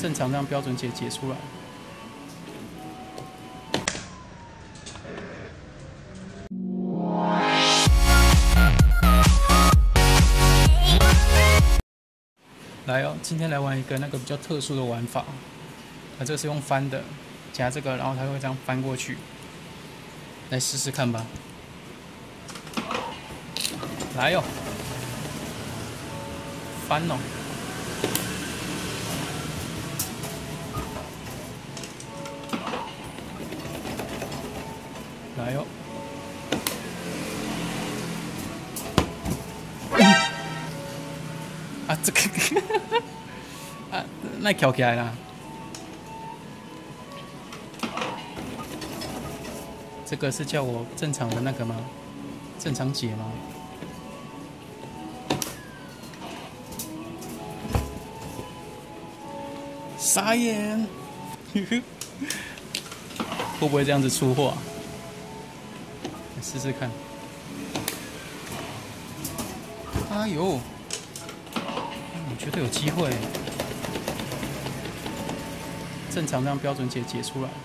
正常让标准解解出来。来哦，今天来玩一个那个比较特殊的玩法。这个是用翻的，夹这个，然后它会这样翻过去。来试试看吧。来哟、翻哦。来哟、啊，这个啊，那翘起来啦。这个是叫我正常的那个吗？正常解吗？傻眼！会不会这样子出货啊？来试试看。哎呦，我觉得有机会。正常让标准解解出来。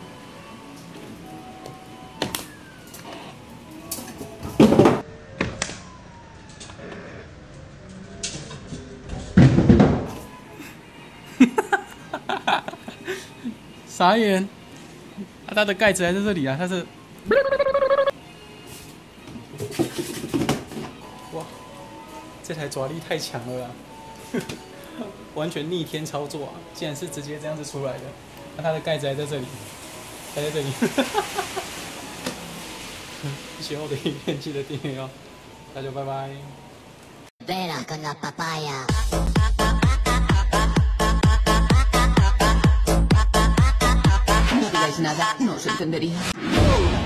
傻眼！啊，它的盖子还在这里啊，它是。哇，这台爪力太强了啊！完全逆天操作啊！竟然是直接这样子出来的。那它的盖子还在这里，还在这里。喜欢我的影片记得订阅哦，大家拜拜。 Vera con la papaya. No digáis nada, no os entendería.